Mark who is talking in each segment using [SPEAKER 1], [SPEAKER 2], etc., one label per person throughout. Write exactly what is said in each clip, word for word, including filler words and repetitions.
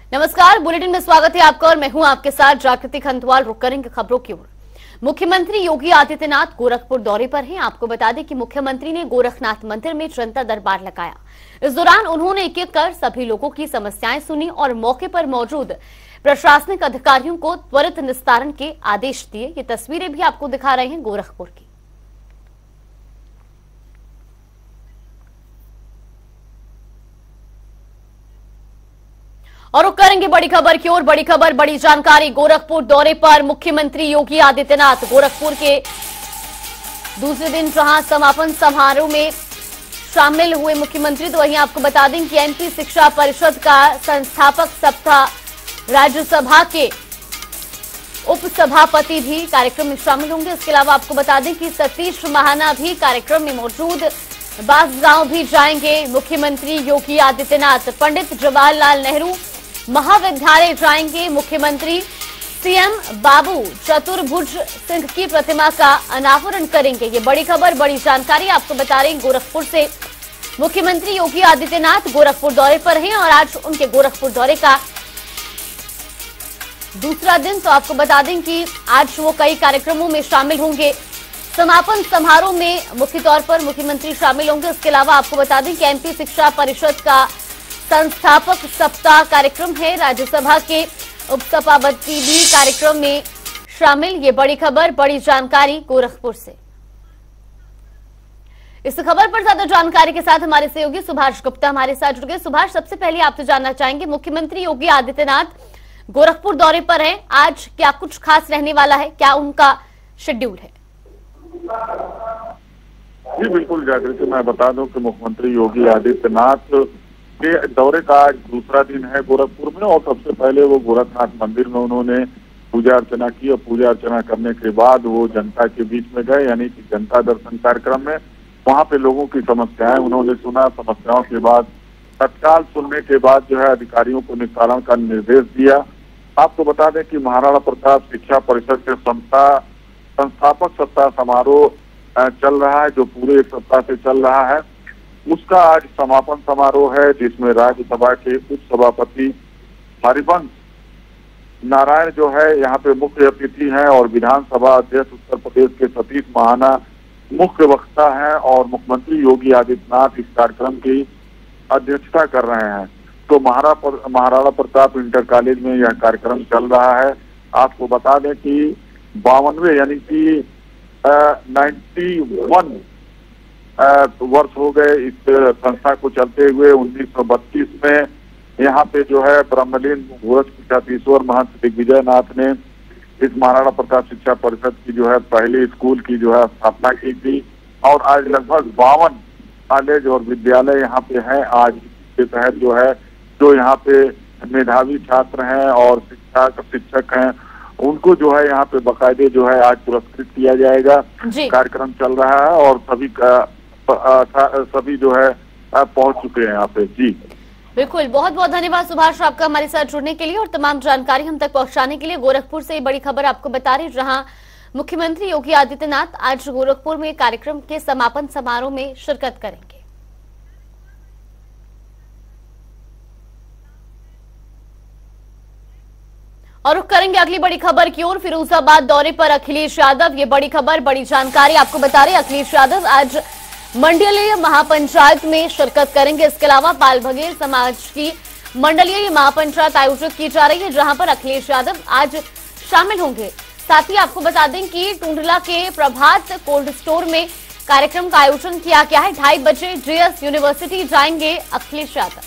[SPEAKER 1] नमस्कार, बुलेटिन में स्वागत है आपका और मैं हूं आपके साथ जागृति खंतवाल। रुक करेंगे खबरों की ओर। मुख्यमंत्री योगी आदित्यनाथ गोरखपुर दौरे पर हैं। आपको बता दें कि मुख्यमंत्री ने गोरखनाथ मंदिर में जनता दरबार लगाया। इस दौरान उन्होंने एक एक कर सभी लोगों की समस्याएं सुनी और मौके पर मौजूद प्रशासनिक अधिकारियों को त्वरित निस्तारण के आदेश दिए। ये तस्वीरें भी आपको दिखा रहे हैं गोरखपुर की। और रुक करेंगे बड़ी खबर की ओर। बड़ी खबर, बड़ी जानकारी। गोरखपुर दौरे पर मुख्यमंत्री योगी आदित्यनाथ गोरखपुर के दूसरे दिन जहां समापन समारोह में शामिल हुए मुख्यमंत्री, तो वहीं आपको बता दें कि एमपी शिक्षा परिषद का संस्थापक सप्ताह राज्यसभा के उपसभापति भी कार्यक्रम में शामिल होंगे। इसके अलावा आपको बता दें कि सतीश महाना भी कार्यक्रम में मौजूद। बासगांव भी जाएंगे मुख्यमंत्री योगी आदित्यनाथ। पंडित जवाहरलाल नेहरू महाविद्यालय जाएंगे मुख्यमंत्री। सीएम बाबू चतुर्भुज सिंह की प्रतिमा का अनावरण करेंगे। ये बड़ी खबर, बड़ी जानकारी आपको बता रहे हैं गोरखपुर से। मुख्यमंत्री योगी आदित्यनाथ गोरखपुर दौरे पर हैं और आज उनके गोरखपुर दौरे का दूसरा दिन। तो आपको बता दें कि आज वो कई कार्यक्रमों में शामिल होंगे। समापन समारोह में मुख्य तौर पर मुख्यमंत्री शामिल होंगे। इसके अलावा आपको बता दें कि एमपी शिक्षा परिषद का संस्थापक सप्ताह कार्यक्रम है। राज्यसभा के उपसभापति भी कार्यक्रम में शामिल। ये बड़ी खबर, बड़ी जानकारी गोरखपुर से। इस खबर पर ज्यादा जानकारी के साथ हमारे सहयोगी सुभाष गुप्ता हमारे साथ जुड़ गए। सुभाष, सबसे पहले आपसे जानना चाहेंगे, मुख्यमंत्री योगी आदित्यनाथ गोरखपुर दौरे पर हैं। आज क्या कुछ खास रहने वाला है, क्या उनका शेड्यूल है?
[SPEAKER 2] जी बिल्कुल जागृति, मैं बता दूं कि मुख्यमंत्री योगी आदित्यनाथ के दौरे का आज दूसरा दिन है गोरखपुर में। और सबसे पहले वो गोरखनाथ मंदिर में उन्होंने पूजा अर्चना की और पूजा अर्चना करने के बाद वो जनता के बीच में गए, यानी कि जनता दर्शन कार्यक्रम में। वहां पे लोगों की समस्याएं उन्होंने सुना। समस्याओं के बाद तत्काल सुनने के बाद जो है अधिकारियों को निस्तारण का निर्देश दिया। आपको बता दें कि महाराणा प्रताप शिक्षा परिषद के संस्थापक सप्ताह समारोह चल रहा है, जो पूरे एक सप्ताह से चल रहा है। उसका आज समापन समारोह है, जिसमें राज्यसभा के उप सभापति हरिवंश नारायण जो है यहाँ पे मुख्य अतिथि हैं और विधानसभा अध्यक्ष उत्तर प्रदेश के सतीश महाना मुख्य वक्ता हैं और मुख्यमंत्री योगी आदित्यनाथ इस कार्यक्रम की अध्यक्षता कर रहे हैं। तो महाराणा महाराणा प्रताप इंटर कॉलेज में यह कार्यक्रम चल रहा है। आपको बता दें कि बावनवे यानी कि नाइन्टी वन वर्ष हो गए इस संस्था को चलते हुए। उन्नीस सौ बत्तीस में यहाँ पे जो है ब्रह्मलीन गोरखपीठाधीश्वर महंत दिग्विजय नाथ ने इस महाराणा प्रताप शिक्षा परिषद की जो है पहले स्कूल की जो है स्थापना की थी। और आज लगभग बावन कॉलेज और विद्यालय यहाँ पे हैं। आज इसके तहत जो है जो यहाँ पे मेधावी छात्र हैं और शिक्षा शिक्षक हैं, उनको जो है यहाँ पे बकायदे जो है आज पुरस्कृत किया जाएगा। कार्यक्रम चल रहा है और सभी का सभी जो है पहुंच चुके हैं यहाँ पे। जी
[SPEAKER 1] बिल्कुल, बहुत बहुत धन्यवाद सुभाष आपका हमारे साथ जुड़ने के लिए और तमाम जानकारी हम तक पहुंचाने के लिए। गोरखपुर से बड़ी खबर आपको बता रहे, जहां मुख्यमंत्री योगी आदित्यनाथ आज गोरखपुर में कार्यक्रम के समापन समारोह में शिरकत करेंगे। और रुक करेंगे अगली बड़ी खबर की ओर। फिरोजाबाद दौरे पर अखिलेश यादव। ये बड़ी खबर, बड़ी जानकारी आपको बता रहे, अखिलेश यादव आज मंडलीय महापंचायत में शिरकत करेंगे। इसके अलावा बाल बघेल समाज की मंडलीय महापंचायत आयोजित की जा रही है, जहां पर अखिलेश यादव आज शामिल होंगे। साथ ही आपको बता दें कि टुंडला के प्रभात कोल्ड स्टोर में कार्यक्रम का आयोजन किया गया है। ढाई बजे जेएस यूनिवर्सिटी जाएंगे अखिलेश यादव।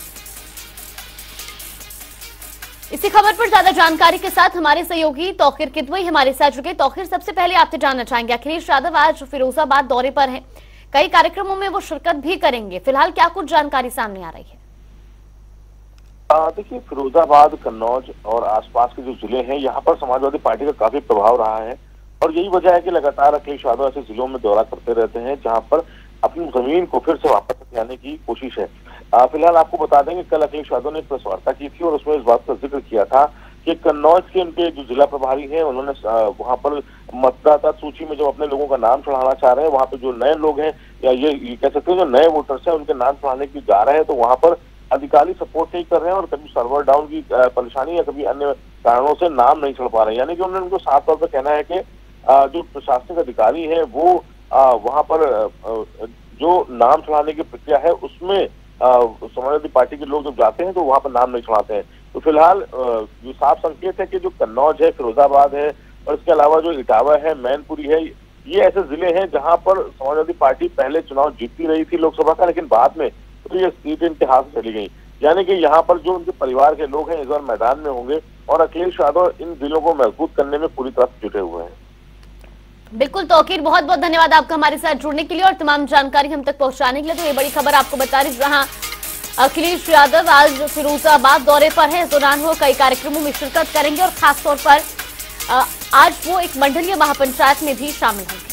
[SPEAKER 1] इसी खबर पर ज्यादा जानकारी के साथ हमारे सहयोगी तौकीर किदवई हमारे साथ जुड़े। तौकीर, सबसे पहले आपसे जानना चाहेंगे, अखिलेश यादव आज फिरोजाबाद दौरे पर हैं, कई कार्यक्रमों में वो शिरकत भी करेंगे। फिलहाल क्या कुछ जानकारी सामने आ रही है?
[SPEAKER 3] देखिए, फिरोजाबाद, कन्नौज और आसपास के जो जिले हैं, यहाँ पर समाजवादी पार्टी का काफी प्रभाव रहा है और यही वजह है कि लगातार अखिलेश यादव ऐसे जिलों में दौरा करते रहते हैं जहाँ पर अपनी जमीन को फिर से वापस लाने की कोशिश है। फिलहाल आपको बता दें कि कल अखिलेश यादव ने एक प्रेस वार्ता की थी और उसमें इस बात का जिक्र किया था कि कन्नौज के उनके जो जिला प्रभारी हैं, उन्होंने वहां पर मतदाता सूची में जब अपने लोगों का नाम चढ़ाना चाह रहे हैं, वहां पे जो नए लोग हैं या ये, ये कह सकते हैं जो नए वोटर्स हैं उनके नाम चढ़ाने की जा रहे हैं, तो वहां पर अधिकारी सपोर्ट नहीं कर रहे हैं और कभी सर्वर डाउन की परेशानी या कभी अन्य कारणों से नाम नहीं चढ़ पा रहे हैं। यानी कि उन्होंने उनको साफ तौर पर कहना है कि जो प्रशासनिक अधिकारी है वो वहां पर जो नाम चढ़ाने की प्रक्रिया है उसमें समाजवादी पार्टी के लोग जब जाते हैं तो वहां पर नाम नहीं चढ़ाते हैं। तो फिलहाल जो साफ संकेत है कि जो कन्नौज है, फिरोजाबाद है और इसके अलावा जो इटावा है, मैनपुरी है, ये ऐसे जिले हैं जहां पर समाजवादी पार्टी पहले चुनाव जीतती रही थी लोकसभा का, लेकिन बाद में तो ये सीटें इनके हाथ से चली गई। यानी कि यहाँ पर जो उनके परिवार के लोग हैं इस बार मैदान में होंगे और अखिलेश यादव इन जिलों को मजबूत करने में पूरी तरह से जुटे हुए हैं।
[SPEAKER 1] बिल्कुल तौकीर, बहुत बहुत धन्यवाद आपका हमारे साथ जुड़ने के लिए और तमाम जानकारी हम तक पहुंचाने के लिए। तो ये बड़ी खबर आपको बता रही, जहां अखिलेश यादव आज फिरोजाबाद दौरे पर है, इस दौरान वो कई कार्यक्रमों में शिरकत करेंगे और खासतौर पर आज वो एक मंडलीय महापंचायत में भी शामिल होंगे।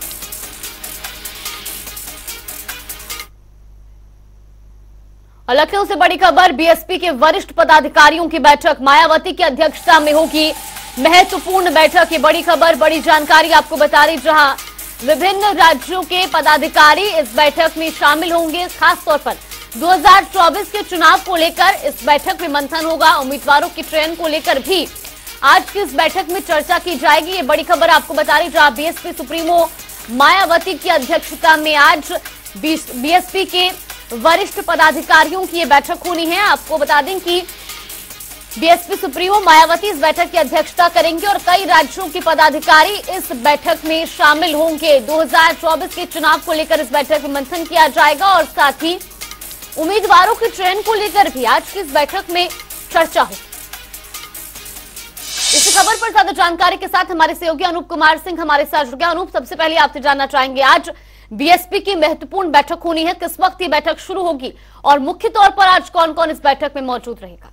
[SPEAKER 1] और लखनऊ से बड़ी खबर, बीएसपी के वरिष्ठ पदाधिकारियों की बैठक मायावती की अध्यक्षता में होगी। महत्वपूर्ण बैठक, ये बड़ी खबर, बड़ी जानकारी आपको बता रही, जहां विभिन्न राज्यों के पदाधिकारी इस बैठक में शामिल होंगे। खासतौर पर दो हज़ार चौबीस के चुनाव को लेकर इस बैठक में मंथन होगा। उम्मीदवारों की चयन को लेकर भी आज की इस बैठक में चर्चा की जाएगी। ये बड़ी खबर आपको बता रही, जहां बीएसपी सुप्रीमो मायावती की अध्यक्षता में आज बीएसपी के वरिष्ठ पदाधिकारियों की ये बैठक होनी है। आपको बता दें कि बीएसपी सुप्रीमो मायावती इस बैठक की अध्यक्षता करेंगे और कई राज्यों के पदाधिकारी इस बैठक में शामिल होंगे। दो हज़ार चौबीस के चुनाव को लेकर इस बैठक में मंथन किया जाएगा और साथ ही उम्मीदवारों के चयन को लेकर भी आज की इस बैठक में चर्चा होगी। इस खबर पर ज्यादा जानकारी के साथ हमारे सहयोगी अनूप कुमार सिंह हमारे साथ जुड़ गए। अनूप, सबसे पहले आपसे जानना चाहेंगे, आज बीएसपी की महत्वपूर्ण बैठक होनी है, किस वक्त ये बैठक शुरू होगी और मुख्य तौर पर आज कौन कौन इस बैठक में मौजूद रहेगा?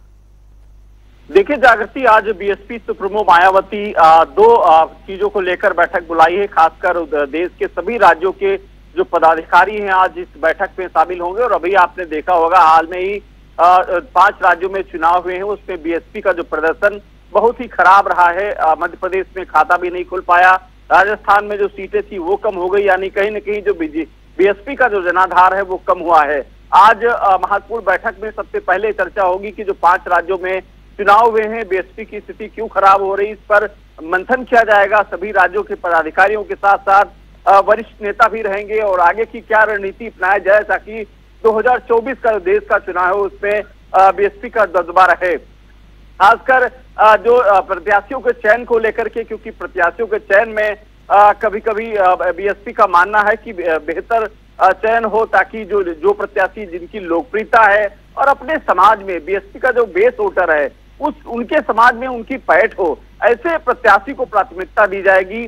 [SPEAKER 4] देखिए जागृति, आज बीएसपी सुप्रीमो मायावती दो चीजों को लेकर बैठक बुलाई है। खासकर देश के सभी राज्यों के जो पदाधिकारी हैं आज इस बैठक में शामिल होंगे। और अभी आपने देखा होगा हाल में ही पांच राज्यों में चुनाव हुए हैं, उसमें बीएसपी का जो प्रदर्शन बहुत ही खराब रहा है। मध्य प्रदेश में खाता भी नहीं खुल पाया, राजस्थान में जो सीटें थी वो कम हो गई, यानी कहीं न कहीं जो बीएसपी का जो जनाधार है वो कम हुआ है। आज महत्वपूर्ण बैठक में सबसे पहले चर्चा होगी कि जो पांच राज्यों में चुनाव हुए हैं, बीएसपी की स्थिति क्यों खराब हो रही, इस पर मंथन किया जाएगा। सभी राज्यों के पदाधिकारियों के साथ साथ वरिष्ठ नेता भी रहेंगे और आगे की क्या रणनीति अपनाया जाए ताकि दो हज़ार चौबीस का देश का चुनाव है उसमें बीएसपी का दबदबा रहे। खासकर जो प्रत्याशियों के चयन को लेकर के, क्योंकि प्रत्याशियों के चयन में कभी कभी बीएसपी का मानना है कि बेहतर चयन हो ताकि जो जो प्रत्याशी जिनकी लोकप्रियता है और अपने समाज में बीएसपी का जो बेस वोटर है उस उनके समाज में उनकी पैठ हो, ऐसे प्रत्याशी को प्राथमिकता दी जाएगी।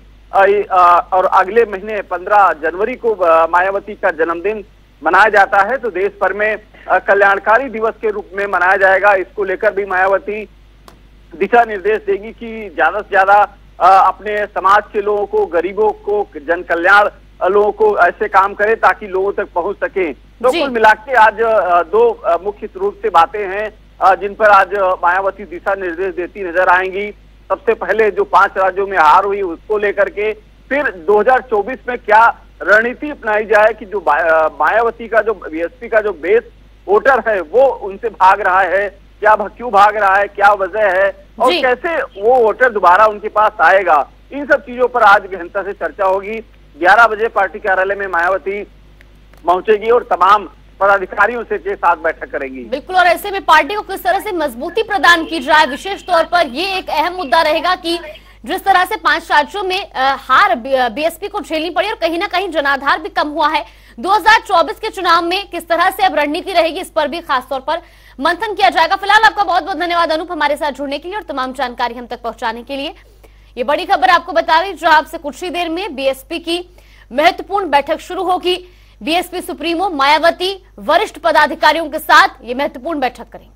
[SPEAKER 4] और अगले महीने पंद्रह जनवरी को मायावती का जन्मदिन मनाया जाता है, तो देश भर में कल्याणकारी दिवस के रूप में मनाया जाएगा। इसको लेकर भी मायावती दिशा निर्देश देगी कि ज्यादा से ज्यादा अपने समाज के लोगों को, गरीबों को, जन कल्याण लोगों को ऐसे काम करे ताकि लोगों तक पहुंच सके। तो कुल मिला के आज दो मुख्य रूप से बातें हैं जिन पर आज मायावती दिशा निर्देश देती नजर आएंगी। सबसे पहले जो पांच राज्यों में हार हुई उसको लेकर के, फिर दो हज़ार चौबीस में क्या रणनीति अपनाई जाए कि जो मायावती का जो बीएसपी का जो बेस वोटर है वो उनसे भाग रहा है, क्या क्यों भाग रहा है, क्या वजह है और कैसे वो वोटर दोबारा उनके पास आएगा। इन सब चीजों पर आज गहनता से चर्चा होगी। ग्यारह बजे पार्टी कार्यालय में मायावती पहुंचेगी और तमाम पदाधिकारियों से के साथ बैठक करेंगी।
[SPEAKER 1] बिल्कुल, और ऐसे में पार्टी को किस तरह से मजबूती प्रदान की जाए, विशेष तौर पर ये एक अहम मुद्दा रहेगा कि जिस तरह से पांच राज्यों में हार बीएसपी को झेलनी पड़ी और कहीं ना कहीं जनाधार भी कम हुआ है, दो हज़ार चौबीस के चुनाव में किस तरह से अब रणनीति रहेगी, इस पर भी खासतौर पर मंथन किया जाएगा। फिलहाल आपका बहुत बहुत धन्यवाद अनूप, हमारे साथ जुड़ने के लिए और तमाम जानकारी हम तक पहुंचाने के लिए। ये बड़ी खबर आपको बता रही, जो आपसे कुछ ही देर में बीएसपी की महत्वपूर्ण बैठक शुरू होगी। बीएसपी सुप्रीमो मायावती वरिष्ठ पदाधिकारियों के साथ ये महत्वपूर्ण बैठक करेंगे।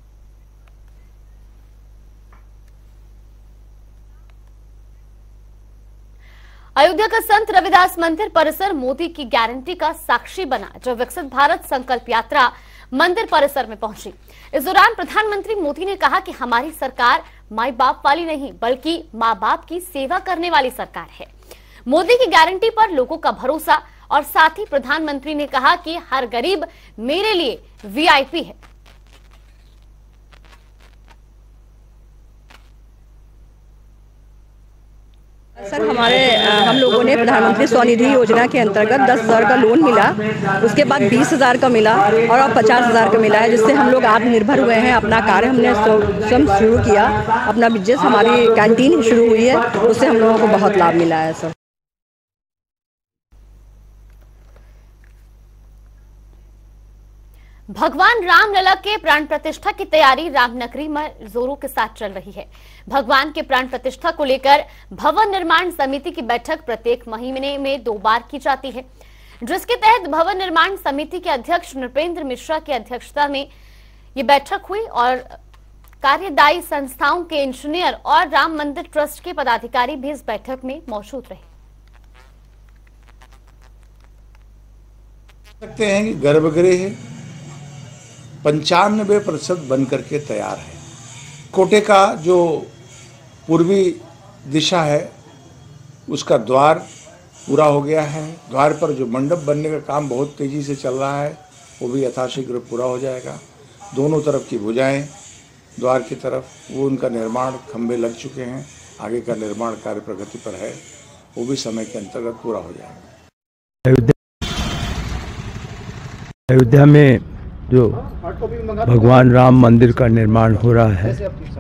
[SPEAKER 1] अयोध्या का संत रविदास मंदिर परिसर मोदी की गारंटी का साक्षी बना, जब विकसित भारत संकल्प यात्रा मंदिर परिसर में पहुंची। इस दौरान प्रधानमंत्री मोदी ने कहा कि हमारी सरकार माई बाप वाली नहीं बल्कि माँ बाप की सेवा करने वाली सरकार है। मोदी की गारंटी पर लोगों का भरोसा, और साथ ही प्रधानमंत्री ने कहा कि हर गरीब मेरे लिए वीआईपी है।
[SPEAKER 5] सर हमारे हम लोगों ने प्रधानमंत्री स्वनिधि योजना के अंतर्गत दस हज़ार का लोन मिला, उसके बाद बीस हज़ार का मिला और अब पचास हज़ार का मिला है, जिससे हम लोग आत्मनिर्भर हुए हैं। अपना कार्य हमने स्वयं शुरू किया, अपना बिजनेस, हमारी कैंटीन शुरू हुई है, उससे हम लोगों को बहुत लाभ मिला है सर।
[SPEAKER 1] भगवान रामलला के प्राण प्रतिष्ठा की तैयारी रामनगरी में जोरों के साथ चल रही है। भगवान के प्राण प्रतिष्ठा को लेकर भवन निर्माण समिति की बैठक प्रत्येक महीने में दो बार की जाती है, जिसके तहत भवन निर्माण समिति के अध्यक्ष नृपेंद्र मिश्रा की अध्यक्षता में ये बैठक हुई और कार्यदायी संस्थाओं के इंजीनियर और राम मंदिर ट्रस्ट के पदाधिकारी भी इस बैठक में मौजूद रहे।
[SPEAKER 6] सकते हैं कि गर्भगृह पंचानवे प्रतिशत बन करके तैयार है। कोटे का जो पूर्वी दिशा है उसका द्वार पूरा हो गया है। द्वार पर जो मंडप बनने का काम बहुत तेजी से चल रहा है वो भी यथाशीघ्र पूरा हो जाएगा। दोनों तरफ की भुजाएं द्वार की तरफ वो उनका निर्माण, खंभे लग चुके हैं, आगे का निर्माण कार्य प्रगति पर है, वो भी समय के अंतर्गत पूरा हो जाएगा।
[SPEAKER 7] अयोध्या में जो भगवान राम मंदिर का निर्माण हो रहा है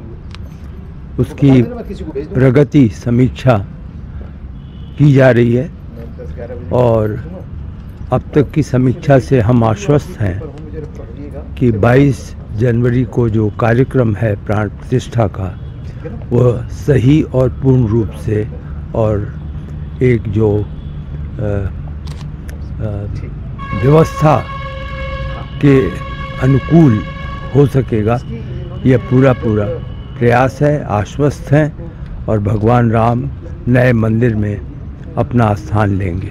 [SPEAKER 7] उसकी प्रगति समीक्षा की जा रही है और अब तक की समीक्षा से हम आश्वस्त हैं कि बाईस जनवरी को जो कार्यक्रम है प्राण प्रतिष्ठा का वह सही और पूर्ण रूप से और एक जो व्यवस्था के अनुकूल हो सकेगा। यह पूरा पूरा प्रयास है। आश्वस्त हैं और भगवान राम नए मंदिर में अपना स्थान लेंगे।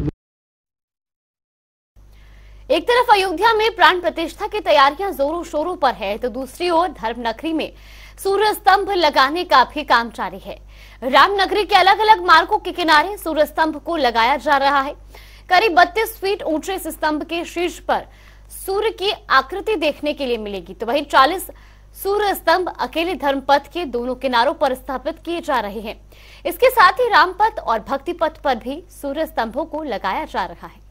[SPEAKER 1] एक तरफ अयोध्या में प्राण प्रतिष्ठा की तैयारियां जोरों शोरों पर है तो दूसरी ओर धर्मनगरी में सूर्य स्तंभ लगाने का भी काम जारी है। रामनगरी के अलग अलग मार्गों के किनारे सूर्य स्तंभ को लगाया जा रहा है। करीब बत्तीस फीट ऊंचे इस स्तंभ के शीर्ष पर सूर्य की आकृति देखने के लिए मिलेगी, तो वहीं चालीस सूर्य स्तंभ अकेले धर्मपथ के दोनों किनारों पर स्थापित किए जा रहे हैं। इसके साथ ही रामपथ और भक्ति पथ पर भी सूर्य स्तंभों को लगाया जा रहा है।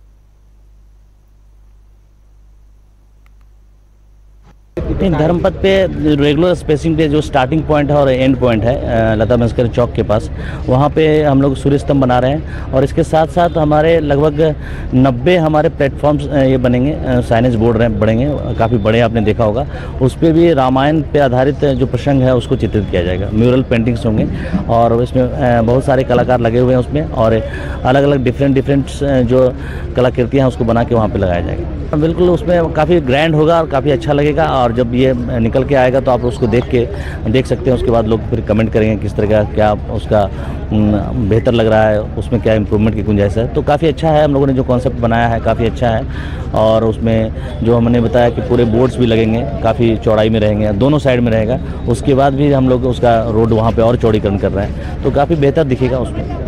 [SPEAKER 8] धर्मपथ पे रेगुलर स्पेसिंग पे जो स्टार्टिंग पॉइंट है और एंड पॉइंट है लता मंगेशकर चौक के पास, वहाँ पे हम लोग सूर्य स्तंभ बना रहे हैं और इसके साथ साथ हमारे लगभग नब्बे हमारे प्लेटफॉर्म्स ये बनेंगे, साइनेज बोर्ड बढ़ेंगे, काफ़ी बड़े आपने देखा होगा। उस पर भी रामायण पे आधारित जो प्रसंग है उसको चित्रित किया जाएगा। म्यूरल पेंटिंग्स होंगे और इसमें बहुत सारे कलाकार लगे हुए हैं उसमें और अलग अलग डिफरेंट डिफरेंट जो कलाकृतियाँ हैं उसको बना के वहाँ पर लगाया जाएगा। बिल्कुल उसमें काफ़ी ग्रैंड होगा और काफ़ी अच्छा लगेगा और जब ये निकल के आएगा तो आप उसको देख के देख सकते हैं। उसके बाद लोग फिर कमेंट करेंगे किस तरह का क्या उसका बेहतर लग रहा है, उसमें क्या इम्प्रूवमेंट की गुंजाइश है। तो काफ़ी अच्छा है, हम लोगों ने जो कॉन्सेप्ट बनाया है काफ़ी अच्छा है और उसमें जो हमने बताया कि पूरे बोर्ड्स भी लगेंगे, काफ़ी चौड़ाई में रहेंगे, दोनों साइड में रहेगा। उसके बाद भी हम लोग उसका रोड वहाँ पर और चौड़ीकरण कर रहे हैं तो काफ़ी बेहतर दिखेगा उसमें।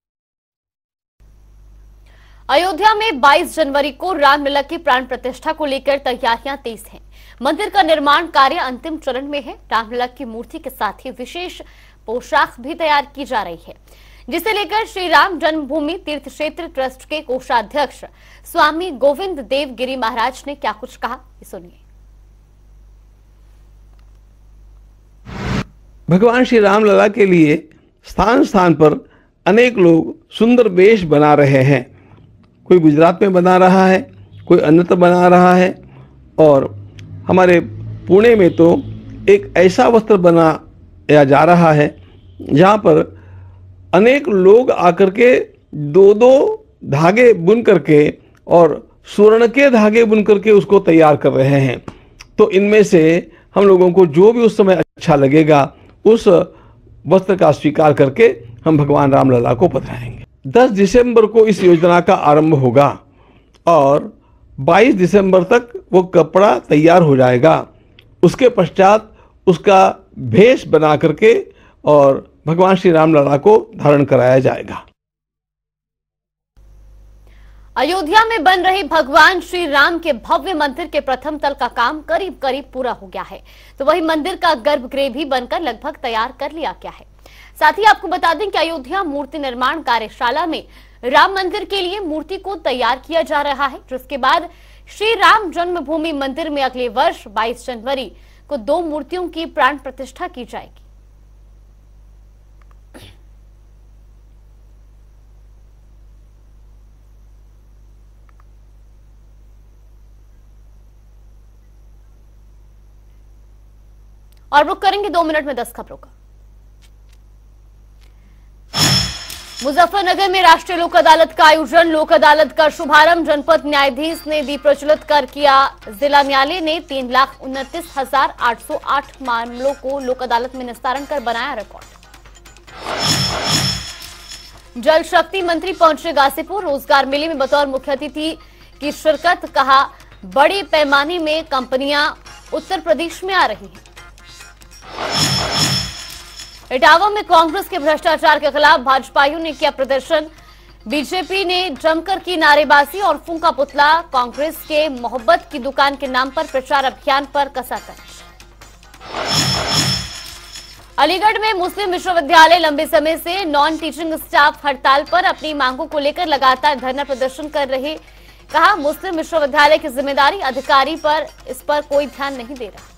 [SPEAKER 1] अयोध्या में बाईस जनवरी को रामलला की प्राण प्रतिष्ठा को लेकर तैयारियां तेज हैं। मंदिर का निर्माण कार्य अंतिम चरण में है। रामलला की मूर्ति के साथ ही विशेष पोशाक भी तैयार की जा रही है, जिसे लेकर श्री राम जन्मभूमि तीर्थ क्षेत्र ट्रस्ट के कोषाध्यक्ष स्वामी गोविंद देव गिरी महाराज ने क्या कुछ कहा, सुनिए।
[SPEAKER 9] भगवान श्री रामलला के लिए स्थान स्थान पर अनेक लोग सुंदर वेश बना रहे हैं। कोई गुजरात में बना रहा है, कोई अन्यत्र बना रहा है और हमारे पुणे में तो एक ऐसा वस्त्र बनाया जा रहा है जहाँ पर अनेक लोग आकर के दो दो धागे बुन करके और स्वर्ण के धागे बुन करके उसको तैयार कर रहे हैं। तो इनमें से हम लोगों को जो भी उस समय अच्छा लगेगा उस वस्त्र का स्वीकार करके हम भगवान रामलला को पधराएंगे। दस दिसंबर को इस योजना का आरंभ होगा और बाईस दिसंबर तक वो कपड़ा तैयार हो जाएगा। उसके पश्चात उसका भेष बना करके और भगवान श्री रामलला को धारण कराया जाएगा।
[SPEAKER 1] अयोध्या में बन रहे भगवान श्री राम के भव्य मंदिर के प्रथम तल का काम करीब करीब पूरा हो गया है, तो वही मंदिर का गर्भगृह भी बनकर लगभग तैयार कर लिया गया है। साथ ही आपको बता दें कि अयोध्या मूर्ति निर्माण कार्यशाला में राम मंदिर के लिए मूर्ति को तैयार किया जा रहा है, जिसके बाद श्री राम जन्मभूमि मंदिर में अगले वर्ष बाईस जनवरी को दो मूर्तियों की प्राण प्रतिष्ठा की जाएगी। और रुक करेंगे दो मिनट में दस खबरों का। मुजफ्फरनगर में राष्ट्रीय लोक अदालत का आयोजन, लोक अदालत का शुभारंभ जनपद न्यायाधीश ने दीप प्रज्वलित कर किया। जिला न्यायालय ने तीन लाख उनतीस हजार आठ सौ आठ मामलों को लोक अदालत में निस्तारण कर बनाया रिकॉर्ड। जल शक्ति मंत्री पहुंचे गाजीपुर, रोजगार मेले में बतौर मुख्य अतिथि की शिरकत। कहा, बड़े पैमाने में कंपनियां उत्तर प्रदेश में आ रही हैं। इटावा में कांग्रेस के भ्रष्टाचार के खिलाफ भाजपाइयों ने किया प्रदर्शन। बीजेपी ने जमकर की नारेबाजी और फूंका पुतला। कांग्रेस के मोहब्बत की दुकान के नाम पर प्रचार अभियान पर कसा तंज। अलीगढ़ में मुस्लिम विश्वविद्यालय लंबे समय से नॉन टीचिंग स्टाफ हड़ताल पर अपनी मांगों को लेकर लगातार धरना प्रदर्शन कर रहे। कहा, मुस्लिम विश्वविद्यालय की जिम्मेदारी अधिकारी पर इस पर कोई ध्यान नहीं दे रहा।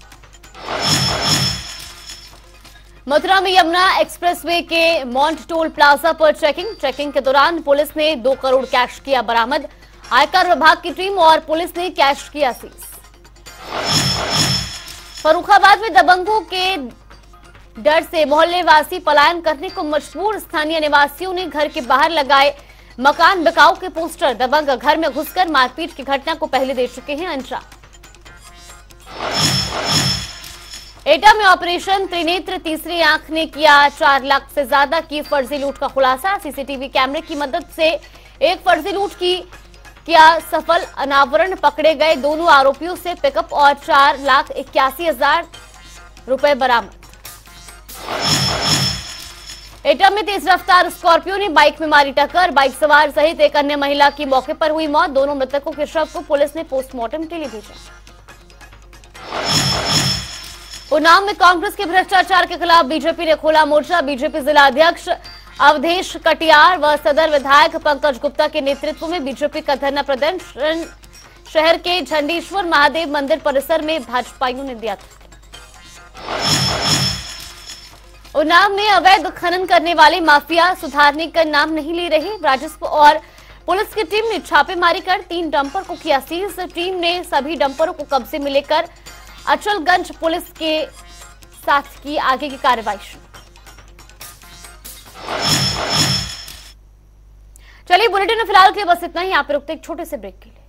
[SPEAKER 1] मथुरा में यमुना एक्सप्रेसवे के मॉन्ट टोल प्लाजा पर चेकिंग चेकिंग के दौरान पुलिस ने दो करोड़ कैश किया बरामद। आयकर विभाग की टीम और पुलिस ने कैश किया सीज। फर्रुखाबाद में दबंगों के डर से मोहल्ले वासी पलायन करने को मजबूर। स्थानीय निवासियों ने घर के बाहर लगाए मकान बिकाऊ के पोस्टर। दबंग घर में घुसकर मारपीट की घटना को पहले दे चुके हैं अंजाम। एटा में ऑपरेशन त्रिनेत्र तीसरी आंख ने किया चार लाख से ज्यादा की फर्जी लूट का खुलासा। सीसीटीवी कैमरे की मदद से एक फर्जी लूट की किया सफल अनावरण। पकड़े गए दोनों आरोपियों से पिकअप और चार लाख इक्यासी हजार रुपए बरामद। एटा में तेज रफ्तार स्कॉर्पियो ने बाइक में मारी टक्कर। बाइक सवार सहित एक अन्य महिला की मौके पर हुई मौत। दोनों मृतकों के शव को पुलिस ने पोस्टमार्टम के लिए भेजा। उन्नाव में कांग्रेस के भ्रष्टाचार के खिलाफ बीजेपी ने खोला मोर्चा। बीजेपी जिला अध्यक्ष अवधेश कटियार व सदर विधायक पंकज गुप्ता के नेतृत्व में बीजेपी का धरना प्रदर्शन शहर के झंडेश्वर महादेव मंदिर परिसर में भाजपाइयों ने दिया था। उन्नाव में अवैध खनन करने वाले माफिया सुधारने का नाम नहीं ले रहे। राजस्व और पुलिस की टीम ने छापेमारी कर तीन डंपर को किया सीज। टीम ने सभी डंपरों को कब्जे में लेकर अचलगंज पुलिस के साथ की आगे की कार्रवाई शुरू। चलिए बुलेटिन में फिलहाल के लिए बस इतना ही। आप रुकते एक छोटे से ब्रेक के लिए।